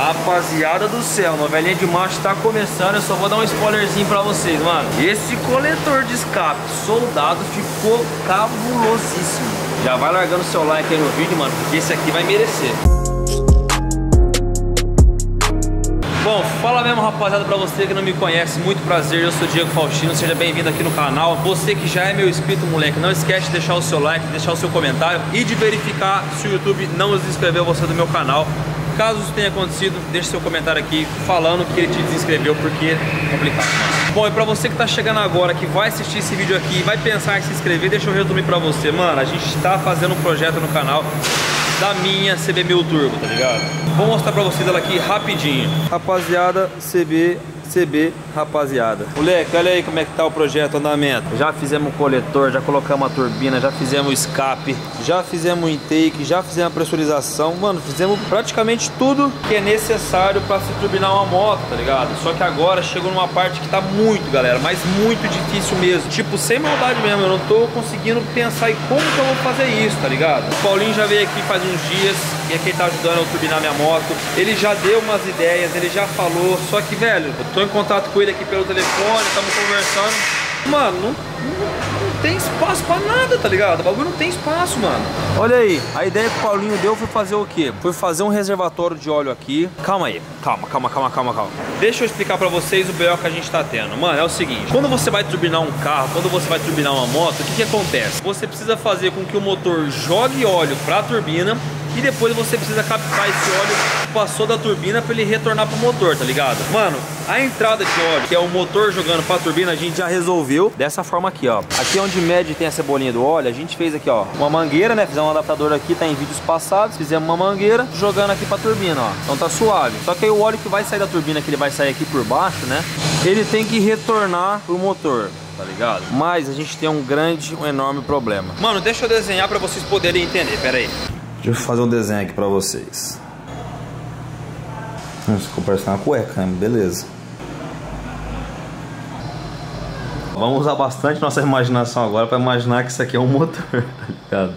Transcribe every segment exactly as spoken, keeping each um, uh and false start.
Rapaziada do céu, novelinha de macho tá começando. Eu só vou dar um spoilerzinho pra vocês, mano. Esse coletor de escape soldado ficou cabulosíssimo. Já vai largando o seu like aí no vídeo, mano, porque esse aqui vai merecer. Bom, fala mesmo, rapaziada, pra você que não me conhece, muito prazer, eu sou Diego Faustino, seja bem-vindo aqui no canal. Você que já é meu inscrito, moleque, não esquece de deixar o seu like, deixar o seu comentário e de verificar se o YouTube não desinscreveu você do meu canal. Caso isso tenha acontecido, deixe seu comentário aqui falando que ele te desinscreveu, porque é complicado. Bom, e pra você que tá chegando agora, que vai assistir esse vídeo aqui e vai pensar em se inscrever, deixa eu resumir pra você. Mano, a gente tá fazendo um projeto no canal da minha C B mil Turbo, tá ligado? Vou mostrar pra vocês ela aqui rapidinho. Rapaziada, C B, C B, rapaziada. Moleque, olha aí como é que tá o projeto, andamento. Já fizemos o coletor, já colocamos a turbina, já fizemos o escape, já fizemos o intake, já fizemos a pressurização. Mano, fizemos praticamente tudo que é necessário pra se turbinar uma moto, tá ligado? Só que agora chegou numa parte que tá muito, galera, mas muito difícil mesmo. Tipo, sem maldade mesmo, eu não tô conseguindo pensar em como que eu vou fazer isso, tá ligado? O Paulinho já veio aqui faz uns dias e aqui ele tá ajudando eu a turbinar minha moto. Ele já deu umas ideias, ele já falou, só que, velho, eu tô em contato com ele aqui pelo telefone, estamos conversando. Mano, não, não, não tem espaço pra nada, tá ligado? O bagulho não tem espaço, mano. Olha aí, a ideia que o Paulinho deu foi fazer o quê? Foi fazer um reservatório de óleo aqui. Calma aí, calma, calma, calma, calma, calma. Deixa eu explicar pra vocês o B O que a gente tá tendo. Mano, é o seguinte, quando você vai turbinar um carro, quando você vai turbinar uma moto, o que que acontece? Você precisa fazer com que o motor jogue óleo pra turbina e depois você precisa captar esse óleo que passou da turbina para ele retornar pro motor, tá ligado? Mano, a entrada de óleo, que é o motor jogando pra turbina, a gente já resolveu dessa forma aqui, ó. Aqui onde mede tem a cebolinha do óleo, a gente fez aqui, ó, uma mangueira, né? Fizemos um adaptador aqui, tá em vídeos passados. Fizemos uma mangueira jogando aqui pra turbina, ó. Então tá suave. Só que aí o óleo que vai sair da turbina, que ele vai sair aqui por baixo, né? Ele tem que retornar pro motor, tá ligado? Mas a gente tem um grande, um enorme problema. Mano, deixa eu desenhar pra vocês poderem entender, pera aí. Deixa eu fazer um desenho aqui pra vocês. Isso ficou parecendo uma cueca, né? Beleza. Vamos usar bastante nossa imaginação agora pra imaginar que isso aqui é um motor, tá ligado?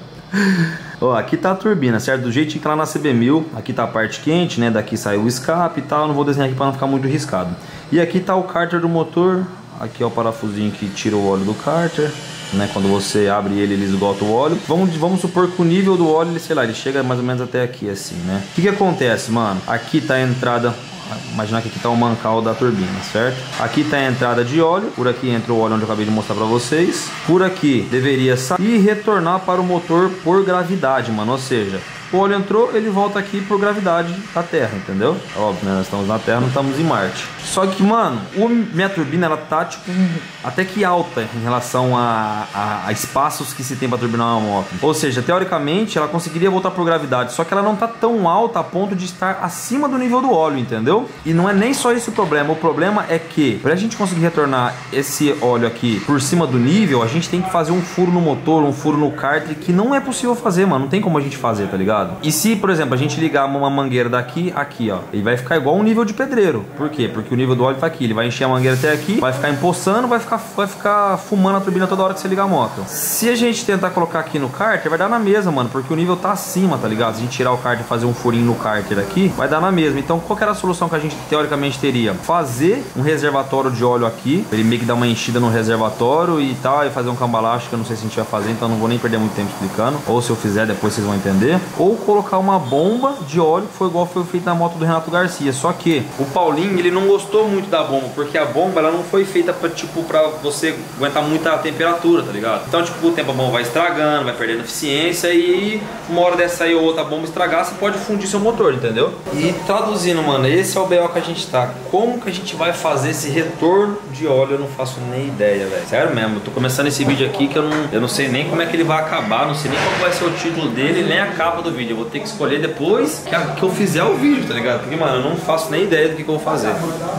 Ó, aqui tá a turbina, certo? Do jeitinho que tá lá na C B mil. Aqui tá a parte quente, né? Daqui saiu o escape e tal. Não vou desenhar aqui pra não ficar muito riscado. E aqui tá o cárter do motor. Aqui é o parafusinho que tira o óleo do cárter, né? Quando você abre ele, ele esgota o óleo. Vamos, vamos supor que o nível do óleo, ele, sei lá, ele chega mais ou menos até aqui, assim, né? O que que acontece, mano? Aqui tá a entrada. Imaginar que aqui tá o mancal da turbina, certo? Aqui tá a entrada de óleo. Por aqui entra o óleo onde eu acabei de mostrar pra vocês. Por aqui deveria sair e retornar para o motor por gravidade, mano. Ou seja, o óleo entrou, ele volta aqui por gravidade da Terra, entendeu? Óbvio, né? Nós estamos na Terra, não estamos em Marte. Só que, mano, o, minha turbina, ela tá, tipo, até que alta em relação a, a, a espaços que se tem para turbinar uma moto. Ou seja, teoricamente, ela conseguiria voltar por gravidade, só que ela não tá tão alta a ponto de estar acima do nível do óleo, entendeu? E não é nem só esse o problema. O problema é que, pra gente conseguir retornar esse óleo aqui por cima do nível, a gente tem que fazer um furo no motor, um furo no cárter, que não é possível fazer, mano. Não tem como a gente fazer, tá ligado? E se, por exemplo, a gente ligar uma mangueira daqui, aqui, ó, ele vai ficar igual um nível de pedreiro. Por quê? Porque o nível do óleo tá aqui. Ele vai encher a mangueira até aqui, vai ficar empoçando, vai ficar, vai ficar fumando a turbina toda hora que você ligar a moto. Se a gente tentar colocar aqui no cárter, vai dar na mesma, mano, porque o nível tá acima, tá ligado? Se a gente tirar o cárter e fazer um furinho no cárter aqui, vai dar na mesma. Então, qual que era a solução que a gente teoricamente teria? Fazer um reservatório de óleo aqui, ele meio que dar uma enchida no reservatório e tal, e fazer um cambalacho, que eu não sei se a gente vai fazer, então não vou nem perder muito tempo explicando. Ou se eu fizer, depois vocês vão entender. Ou colocar uma bomba de óleo, que foi igual foi feito na moto do Renato Garcia. Só que o Paulinho, ele não gostou muito da bomba, porque a bomba, ela não foi feita pra, tipo, pra você aguentar muita temperatura, tá ligado? Então, tipo, com o tempo a bomba vai estragando, vai perdendo eficiência e uma hora dessa aí ou outra bomba estragar, você pode fundir seu motor, entendeu? E traduzindo, mano, esse é o B O que a gente tá. Como que a gente vai fazer esse retorno de óleo? Eu não faço nem ideia, velho. Sério mesmo, eu tô começando esse vídeo aqui que eu não, eu não sei nem como é que ele vai acabar, não sei nem qual vai ser o título dele, nem a capa do vídeo. Eu vou ter que escolher depois que, a, que eu fizer o vídeo, tá ligado? Porque, mano, eu não faço nem ideia do que, que eu vou fazer.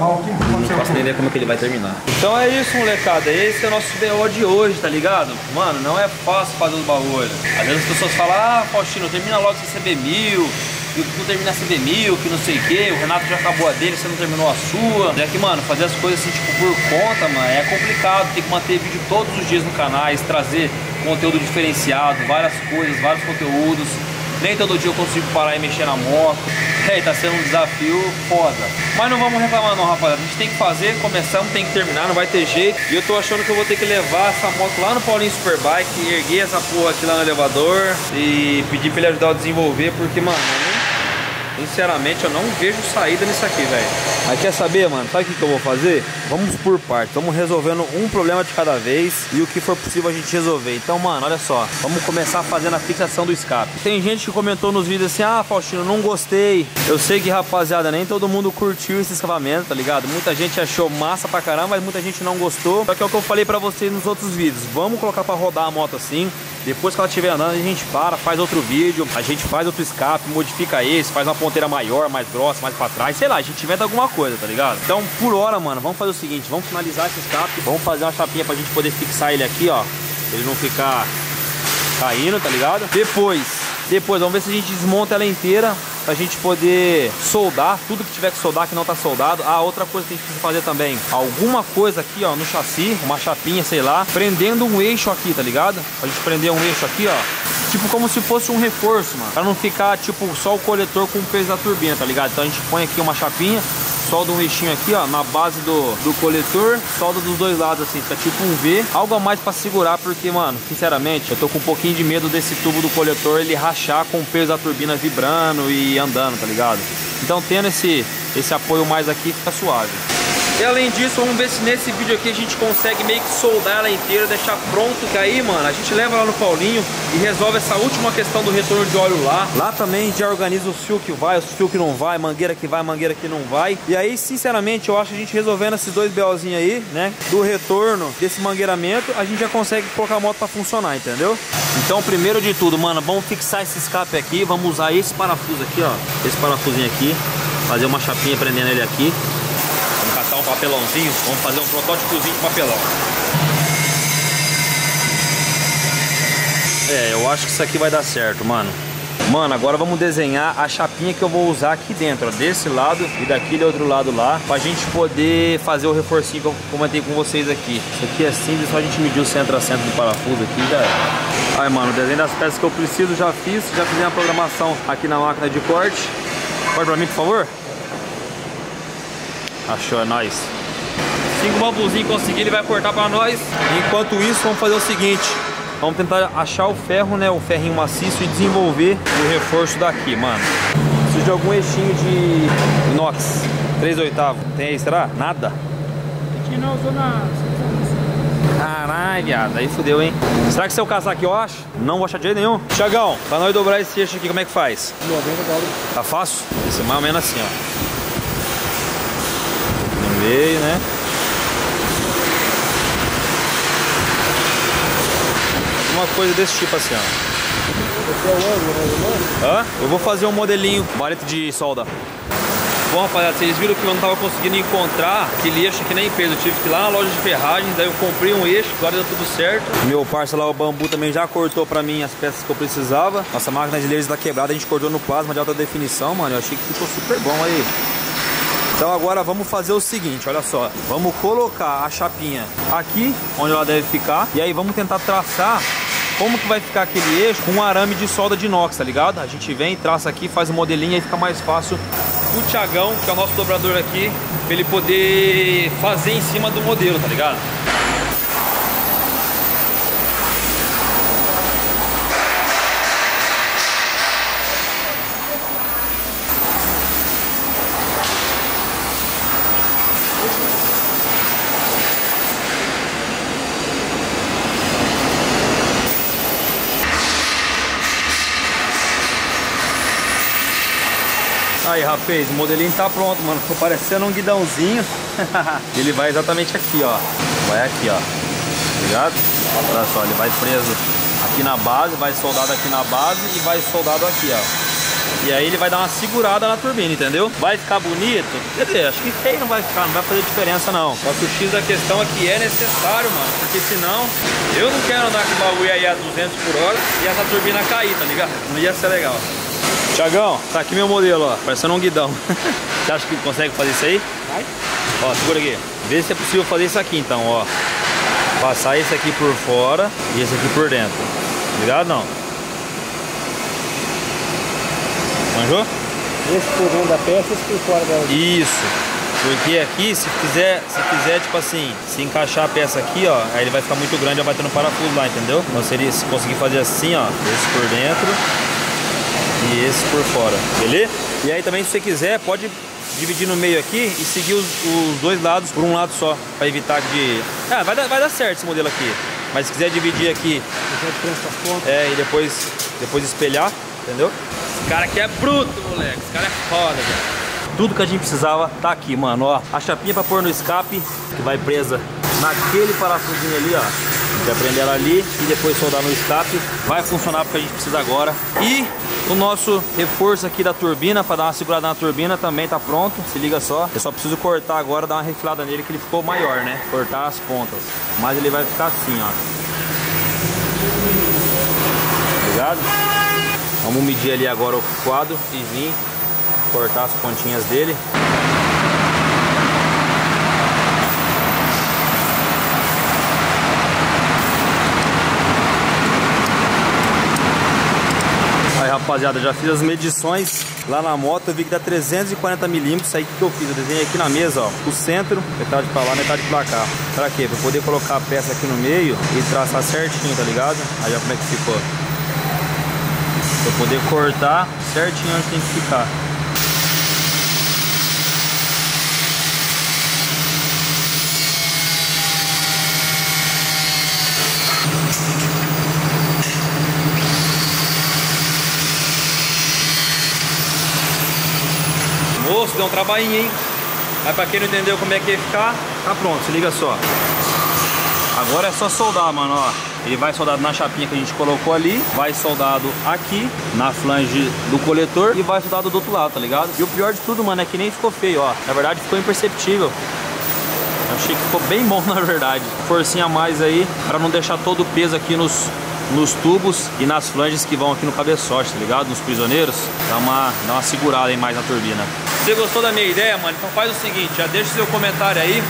Eu não faço nem ideia como é que ele vai terminar. Então é isso, molecada. Esse é o nosso B O de hoje, tá ligado? Mano, não é fácil fazer os bagulhos. Às vezes as pessoas falam, ah, Faustino, termina logo esse C B mil. E tu termina a C B mil, que não sei o que, o Renato já acabou a dele, você não terminou a sua. É que, mano, fazer as coisas assim, tipo, por conta, mano, é complicado. Tem que manter vídeo todos os dias no canal, trazer conteúdo diferenciado, várias coisas, vários conteúdos. Nem todo dia eu consigo parar e mexer na moto. É, tá sendo um desafio foda. Mas não vamos reclamar não, rapaziada. A gente tem que fazer, começamos, tem que terminar, não vai ter jeito. E eu tô achando que eu vou ter que levar essa moto lá no Paulinho Superbike, erguer essa porra aqui lá no elevador e pedir pra ele ajudar a desenvolver, porque, mano, eu, sinceramente, eu não vejo saída nisso aqui, velho. Mas quer saber, mano? Sabe o que, que eu vou fazer? Vamos por partes. Vamos resolvendo um problema de cada vez e o que for possível a gente resolver. Então, mano, olha só. Vamos começar fazendo a fixação do escape. Tem gente que comentou nos vídeos assim: ah, Faustino, não gostei. Eu sei que, rapaziada, nem todo mundo curtiu esse escapamento, tá ligado? Muita gente achou massa pra caramba, mas muita gente não gostou. Só que é o que eu falei pra vocês nos outros vídeos. Vamos colocar pra rodar a moto assim. Depois que ela estiver andando, a gente para, faz outro vídeo, a gente faz outro escape, modifica esse, faz uma ponteira maior, mais grossa, mais pra trás, sei lá, a gente inventa alguma coisa, tá ligado? Então, por hora, mano, vamos fazer o seguinte, vamos finalizar esse escape, vamos fazer uma chapinha pra gente poder fixar ele aqui, ó, ele não ficar caindo, tá ligado? Depois, depois, vamos ver se a gente desmonta ela inteira, pra gente poder soldar tudo que tiver que soldar que não tá soldado. Ah, outra coisa que a gente precisa fazer também, alguma coisa aqui, ó, no chassi, uma chapinha, sei lá, prendendo um eixo aqui, tá ligado? A gente prender um eixo aqui, ó, tipo como se fosse um reforço, mano, pra não ficar, tipo, só o coletor com o peso da turbina, tá ligado? Então a gente põe aqui uma chapinha, solda um eixinho aqui, ó, na base do, do coletor, solda dos dois lados assim, fica tipo um V, algo a mais pra segurar, porque, mano, sinceramente, eu tô com um pouquinho de medo desse tubo do coletor, ele rachar com o peso da turbina vibrando e andando, tá ligado? Então, tendo esse, esse apoio mais aqui, fica suave. E além disso, vamos ver se nesse vídeo aqui a gente consegue meio que soldar ela inteira, deixar pronto. Que aí, mano, a gente leva lá no Paulinho e resolve essa última questão do retorno de óleo lá. Lá também a gente já organiza os fios que vai, os fios que não vai, mangueira que vai, mangueira que não vai. E aí, sinceramente, eu acho que a gente resolvendo esses dois BOzinhos aí, né, do retorno desse mangueiramento, a gente já consegue colocar a moto pra funcionar, entendeu? Então, primeiro de tudo, mano, vamos fixar esse escape aqui. Vamos usar esse parafuso aqui, ó, esse parafusinho aqui, fazer uma chapinha prendendo ele aqui. Um papelãozinho, vamos fazer um protótipozinho de papelão. É, eu acho que isso aqui vai dar certo, mano. Mano, agora vamos desenhar a chapinha que eu vou usar aqui dentro, ó, desse lado e daquele outro lado lá, pra gente poder fazer o reforcinho que eu comentei com vocês aqui. Isso aqui é simples, só a gente medir o centro a centro do parafuso aqui, já é. Aí, mano, o desenho das peças que eu preciso já fiz, já fiz a programação aqui na máquina de corte. Corta pra mim, por favor. Achou, é nóis. Assim que o bambuzinho conseguir, ele vai cortar pra nós. Enquanto isso, vamos fazer o seguinte: vamos tentar achar o ferro, né, o ferrinho maciço e desenvolver o reforço daqui, mano. Preciso de algum eixinho de inox três oitavos. Tem aí, será? Nada? Aqui não, usou na... Caralho, viado, aí fudeu, hein? Será que se eu caçar aqui eu acho? Não vou achar de jeito nenhum. Thiagão, pra nós dobrar esse eixo aqui, como é que faz? Tá fácil? Esse é mais ou menos assim, ó. Meio, né? Uma coisa desse tipo assim, ó. Hã? Eu vou fazer um modelinho, vareta de solda. Bom, rapaziada, vocês viram que eu não tava conseguindo encontrar aquele eixo que nem peso. Eu tive que ir lá na loja de ferragens, daí eu comprei um eixo, agora deu tudo certo. Meu parceiro lá, o Bambu, também já cortou pra mim as peças que eu precisava. Nossa máquina de laser tá quebrada, a gente cortou no plasma de alta definição, mano. Eu achei que ficou super bom aí. Então agora vamos fazer o seguinte, olha só. Vamos colocar a chapinha aqui, onde ela deve ficar. E aí vamos tentar traçar como que vai ficar aquele eixo com um arame de solda de inox, tá ligado? A gente vem, traça aqui, faz o modelinho e fica mais fácil o Thiagão, que é o nosso dobrador aqui, pra ele poder fazer em cima do modelo, tá ligado? Aí, rapaz, o modelinho tá pronto, mano. Ficou parecendo um guidãozinho. Ele vai exatamente aqui, ó. Vai aqui, ó. Ligado? Olha só, ele vai preso aqui na base, vai soldado aqui na base e vai soldado aqui, ó. E aí ele vai dar uma segurada na turbina, entendeu? Vai ficar bonito? Quer dizer, acho que feio não vai ficar, não vai fazer diferença não. Só que o X da questão é que é necessário, mano. Porque senão, eu não quero andar com o bagulho aí a duzentos por hora e essa turbina cair, tá ligado? Não ia ser legal. Thiagão, tá aqui meu modelo, ó, parecendo um guidão. Você acha que consegue fazer isso aí? Vai. Ó, segura aqui. Vê se é possível fazer isso aqui então, ó. Passar esse aqui por fora e esse aqui por dentro. Ligado não? Manjou? Esse por dentro da peça, esse por fora dela. Isso. Porque aqui, se quiser, se quiser, tipo assim, se encaixar a peça aqui, ó, aí ele vai ficar muito grande, vai bater no parafuso lá, entendeu? Então seria, se conseguir fazer assim, ó, esse por dentro e esse por fora, beleza? E aí também, se você quiser, pode dividir no meio aqui e seguir os, os dois lados por um lado só, pra evitar de... Ah, vai dar, vai dar certo esse modelo aqui. Mas se quiser dividir aqui, é, e depois, depois espelhar, entendeu? Esse cara aqui é bruto, moleque, esse cara é foda, velho. Tudo que a gente precisava tá aqui, mano, ó. A chapinha pra pôr no escape, que vai presa naquele parafusinho ali, ó. A gente vai prender ela ali e depois soldar no escape. Vai funcionar porque a gente precisa agora. E o nosso reforço aqui da turbina, pra dar uma segurada na turbina, também tá pronto. Se liga só. Eu só preciso cortar agora, dar uma refilada nele, que ele ficou maior, né? Cortar as pontas. Mas ele vai ficar assim, ó. Ligado? Vamos medir ali agora o quadro e vir cortar as pontinhas dele. Aí, rapaziada, já fiz as medições lá na moto. Eu vi que dá trezentos e quarenta milímetros. Aí, o que eu fiz? Eu desenhei aqui na mesa, ó, o centro, metade pra lá, metade pra cá. Pra quê? Pra poder colocar a peça aqui no meio e traçar certinho, tá ligado? Aí, ó, como é que ficou. Pra poder cortar certinho onde tem que ficar. Moço, deu um trabalhinho, hein? Mas pra quem não entendeu como é que ia ficar, tá pronto, se liga só. Agora é só soldar, mano, ó. Ele vai soldado na chapinha que a gente colocou ali, vai soldado aqui, na flange do coletor, e vai soldado do outro lado, tá ligado? E o pior de tudo, mano, é que nem ficou feio, ó. Na verdade ficou imperceptível. Eu achei que ficou bem bom, na verdade. Forcinha a mais aí, pra não deixar todo o peso aqui nos... nos tubos e nas flanges que vão aqui no cabeçote, tá ligado? Nos prisioneiros. Dá uma, dá uma segurada aí mais na turbina. Você gostou da minha ideia, mano? Então faz o seguinte, já deixa o seu comentário aí.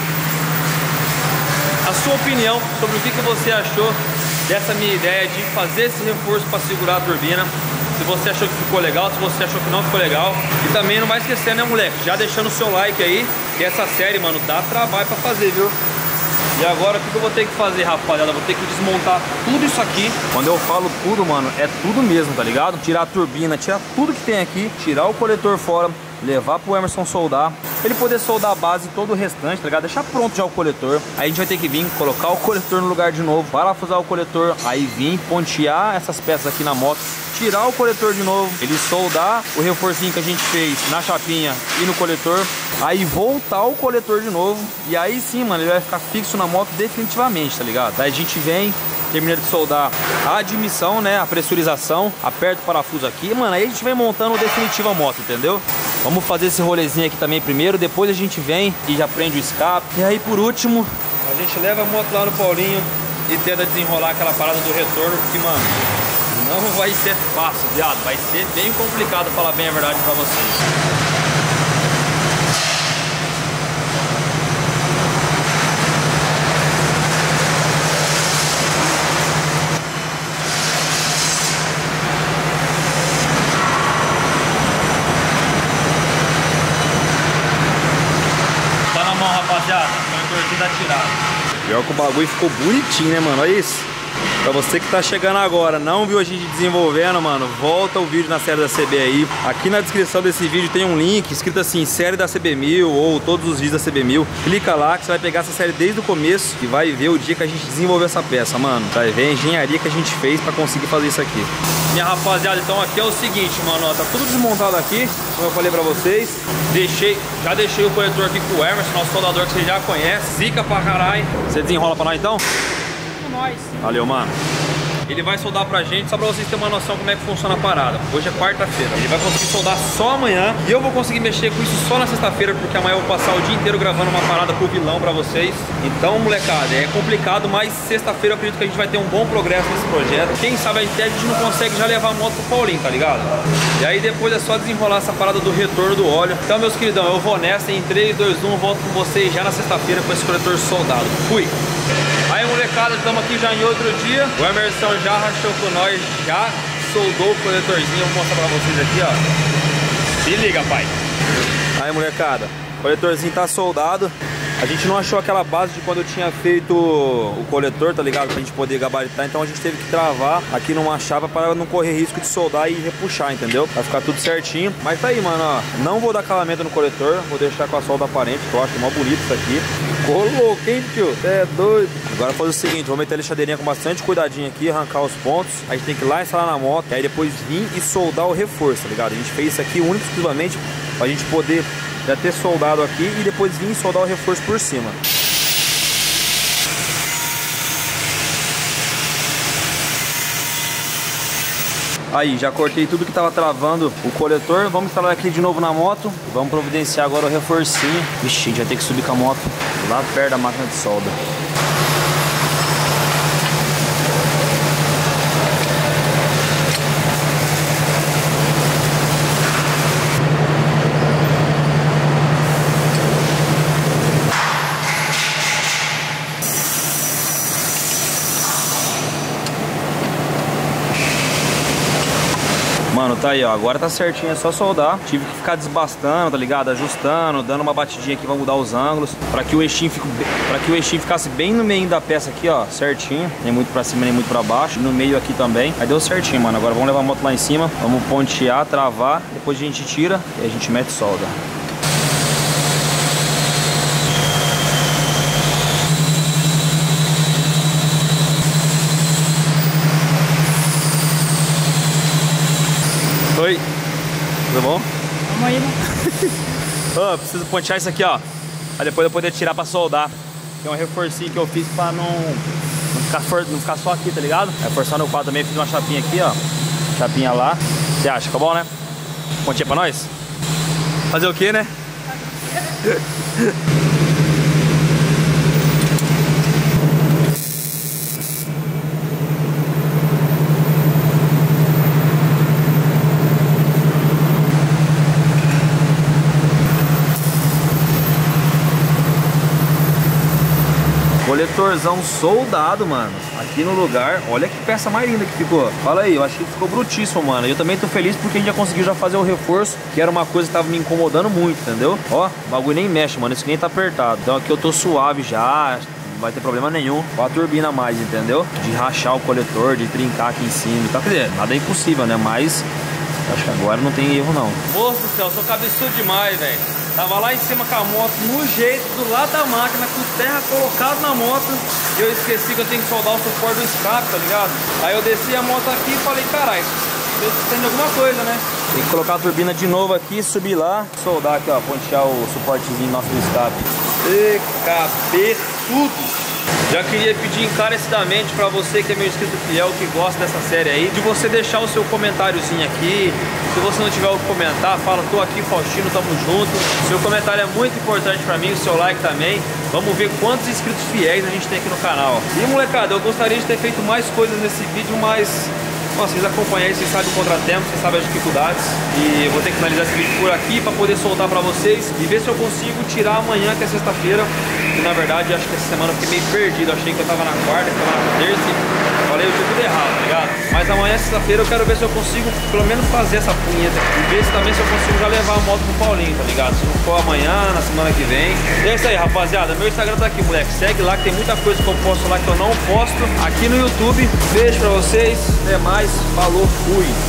A sua opinião sobre o que, que você achou dessa minha ideia de fazer esse reforço para segurar a turbina. Se você achou que ficou legal, se você achou que não ficou legal. E também não vai esquecer, né, moleque? Já deixando o seu like aí, que essa série, mano, dá trabalho pra fazer, viu? E agora o que eu vou ter que fazer, rapaziada? Vou ter que desmontar tudo isso aqui. Quando eu falo tudo, mano, é tudo mesmo, tá ligado? Tirar a turbina, tirar tudo que tem aqui, tirar o coletor fora, levar pro Emerson soldar, pra ele poder soldar a base e todo o restante, tá ligado? Deixar pronto já o coletor. Aí a gente vai ter que vir, colocar o coletor no lugar de novo, parafusar o coletor, aí vir pontear essas peças aqui na moto, tirar o coletor de novo, ele soldar o reforcinho que a gente fez na chapinha e no coletor, aí voltar o coletor de novo, e aí sim, mano, ele vai ficar fixo na moto definitivamente, tá ligado? Daí a gente vem, termina de soldar a admissão, né, a pressurização, aperta o parafuso aqui, mano, aí a gente vem montando o definitivo a moto, entendeu? Vamos fazer esse rolezinho aqui também primeiro, depois a gente vem e já prende o escape. E aí por último, a gente leva a moto lá no Paulinho e tenta desenrolar aquela parada do retorno, porque, mano, não vai ser fácil, viado. Vai ser bem complicado, falar bem a verdade pra vocês. Rapaziada, o coletor tá tirado. Pior que o bagulho ficou bonitinho, né, mano? Olha isso. Pra você que tá chegando agora, não viu a gente desenvolvendo, mano, volta o vídeo na série da C B aí. Aqui na descrição desse vídeo tem um link escrito assim, série da C B mil ou todos os vídeos da C B mil. Clica lá que você vai pegar essa série desde o começo e vai ver o dia que a gente desenvolveu essa peça, mano. Vai ver a engenharia que a gente fez pra conseguir fazer isso aqui. Minha rapaziada, então aqui é o seguinte, mano, ó, tá tudo desmontado aqui, como eu falei pra vocês. Deixei, já deixei o coletor aqui com o Emerson, nosso soldador que vocês já conhecem. Zica pra caralho. Você desenrola pra nós então? Nós. Valeu, mano. Ele vai soldar pra gente, só pra vocês terem uma noção como é que funciona a parada. Hoje é quarta-feira. Ele vai conseguir soldar só amanhã. E eu vou conseguir mexer com isso só na sexta-feira, porque amanhã eu vou passar o dia inteiro gravando uma parada pro vilão pra vocês. Então, molecada, é complicado, mas sexta-feira eu acredito que a gente vai ter um bom progresso nesse projeto. Quem sabe até a gente não consegue já levar a moto pro Paulinho, tá ligado? E aí depois é só desenrolar essa parada do retorno do óleo. Então, meus queridão, eu vou nessa. Em três, dois, um, volto com vocês já na sexta-feira com esse coletor soldado. Fui! Aí, molecada, estamos aqui já em outro dia. O Emerson já rachou com nós já soldou o coletorzinho. Eu vou mostrar pra vocês aqui, ó. Se liga, pai. Aí, molecada, o coletorzinho tá soldado. A gente não achou aquela base de quando eu tinha feito o coletor, tá ligado? Pra gente poder gabaritar, então a gente teve que travar aqui numa chapa para não correr risco de soldar e repuxar, entendeu? Vai ficar tudo certinho. Mas tá aí, mano, ó. Não vou dar calamento no coletor, vou deixar com a solda aparente, que eu acho mó bonito isso aqui. Ficou louco, hein, tio? Cê é doido. Agora fazer o seguinte, vou meter a lixadeirinha com bastante cuidadinho aqui, arrancar os pontos. A gente tem que ir lá instalar na moto, e aí depois vir e soldar o reforço, tá ligado? A gente fez isso aqui único e exclusivamente pra gente poder já ter soldado aqui e depois vir soldar o reforço por cima. Aí, já cortei tudo que tava travando o coletor. Vamos instalar aqui de novo na moto. Vamos providenciar agora o reforcinho. Vixe, a gente vai ter que subir com a moto lá perto da máquina de solda. Mano, tá aí, ó, agora tá certinho, é só soldar. Tive que ficar desbastando, tá ligado? Ajustando, dando uma batidinha aqui pra mudar os ângulos, pra que o eixinho fique, pra que o eixinho ficasse bem no meio da peça aqui, ó, certinho. Nem muito pra cima, nem muito pra baixo. No meio aqui também. Aí deu certinho, mano. Agora vamos levar a moto lá em cima, vamos pontear, travar. Depois a gente tira e a gente mete solda. Oi, tudo bom? Vamos aí, né? Oh, preciso pontear isso aqui, ó. Pra depois eu poder tirar pra soldar. Tem um reforcinho que eu fiz pra não, não, ficar, for, não ficar só aqui, tá ligado? Reforçando o quadro também, fiz uma chapinha aqui, ó. Chapinha lá. Você acha? Ficou bom, né? Pontinha pra nós? Fazer o quê, né? Coletorzão soldado, mano. Aqui no lugar. Olha que peça mais linda que ficou. Fala aí, eu acho que ficou brutíssimo, mano. E eu também tô feliz porque a gente já conseguiu já fazer o reforço, que era uma coisa que tava me incomodando muito, entendeu? Ó, o bagulho nem mexe, mano. Isso aqui nem tá apertado. Então aqui eu tô suave já. Não vai ter problema nenhum com a turbina a mais, entendeu? De rachar o coletor, de trincar aqui em cima e tal. Quer dizer, nada é impossível, né? Mas acho que agora não tem erro, não. Moço do céu, eu sou cabeçudo demais, velho. Tava lá em cima com a moto, no jeito, do lado da máquina, com terra colocado na moto. E eu esqueci que eu tenho que soldar o suporte do escape, tá ligado? Aí eu desci a moto aqui e falei, caralho, tem alguma coisa, né? Tem que colocar a turbina de novo aqui, subir lá, soldar aqui, ó, pontear o suportezinho nosso do escape. E cabeçudo! Já queria pedir encarecidamente pra você que é meu inscrito fiel, que gosta dessa série aí, de você deixar o seu comentáriozinho aqui. Se você não tiver o que comentar, fala, tô aqui, Faustino, tamo junto. Seu comentário é muito importante pra mim, o seu like também. Vamos ver quantos inscritos fiéis a gente tem aqui no canal. E molecada, eu gostaria de ter feito mais coisas nesse vídeo, mas... Nossa, vocês acompanham aí, vocês sabem o contratempo, vocês sabem as dificuldades. E eu vou ter que finalizar esse vídeo por aqui para poder soltar para vocês e ver se eu consigo tirar amanhã, que é sexta-feira. E na verdade, acho que essa semana eu fiquei meio perdido. Eu achei que eu tava na quarta, que eu tava na terça. Falei o dia tudo errado, tá ligado? Mas amanhã, sexta-feira, eu quero ver se eu consigo pelo menos fazer essa punheta e ver se também se eu consigo já levar a moto pro Paulinho, tá ligado? Se não for amanhã, na semana que vem. E é isso aí, rapaziada. Meu Instagram tá aqui, moleque. Segue lá que tem muita coisa que eu posto lá que eu não posto aqui no YouTube. Beijo pra vocês. Até mais. Falou, fui.